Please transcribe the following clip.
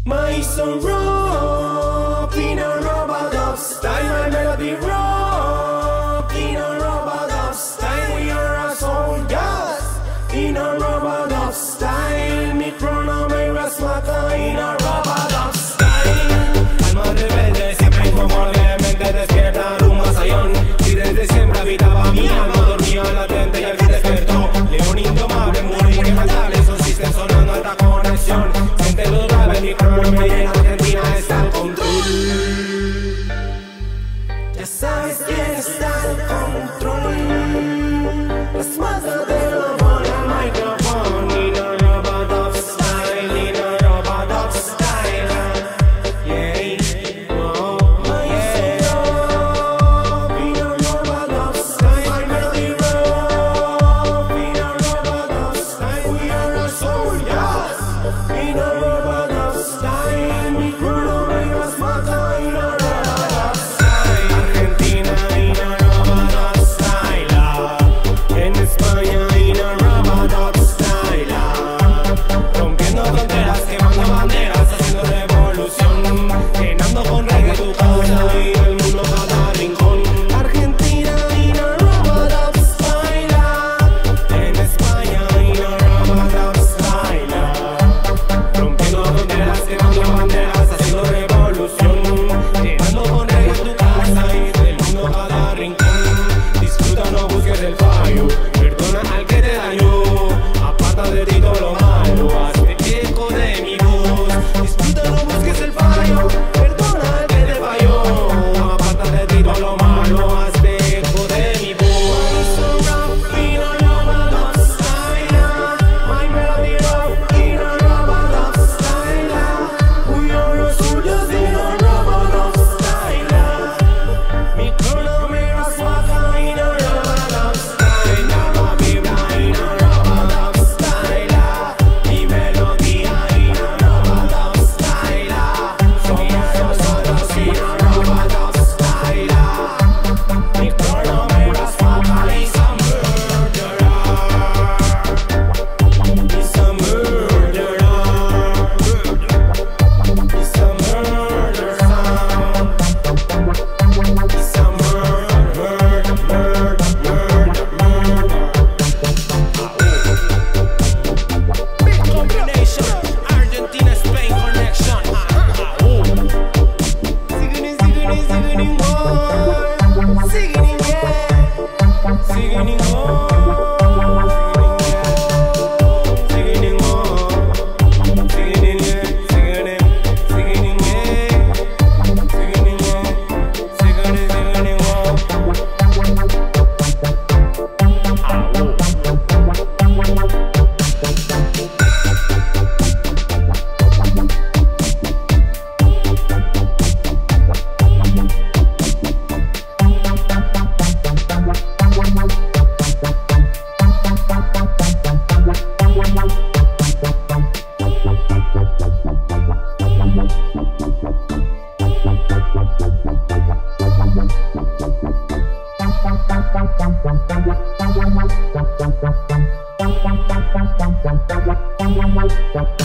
My soul rock in a robot of style, my melody rock in a robot of style. We are a soldiers in a robot of style. Mi trono me rasmaca in a robot of style. Alma rebelde, siempre inconformemente despierta rumbo a Sayón. Y desde siempre habitaba mi alma, dormía latente y al fin despertó. León indomable, muy inquebrantable, esos systems sonando alta conexión. Siente lo grave, mi crono y en Argentina está el control. Ya sabes quién está el control. Las masas de la bola, microphone. In a robot of style, in a robot of style. Yeah, oh, yeah. In a robot of style, my melody rock. In a robot of style, we are a soldiers. In a robot of style, mi crono me rasmaca. In a robot of style, Argentina in a robot of style. En España in a robot of style. Rompiendo fronteras, quemando banderas, haciendo revolución, llenando con reggae tu casa y el mundo cada rincón. Argentina in a robot of style. En España in a robot of style. Rompiendo fronteras, quemando banderas, haciendo revolución, llenando con reggae tu casa y del mundo cada rincón. Disfruta, no busques el fallo, perdona al que te dañó, aparta de ti todo lo malo, hazte eco de mi voz. Disfruta, no busques el fallo, perdona al que te falló, aparta de ti todo lo malo, hazte eco de mi voz. So rock in a robot of style, my melody rock in a robot of style. We are a soldiers in a robot of style. Mi crono me rasmaca in a robot of style. Llama vibra in a robot of style. Mi melodía in a robot of style. Somos nosotros in a robot of style. Mi crono me rasmaca, he's a murderer. He's a murderer. He's a murderer sound. He's a murder, Big combination, Argentina, Spain connection. Sigging, sigging, sigging, more. Sigging, yeah. Sigging, more. Sigging, more. Sigging, yeah. Sigging, sigging, yeah. Sigging, yeah. Sigging, Wow.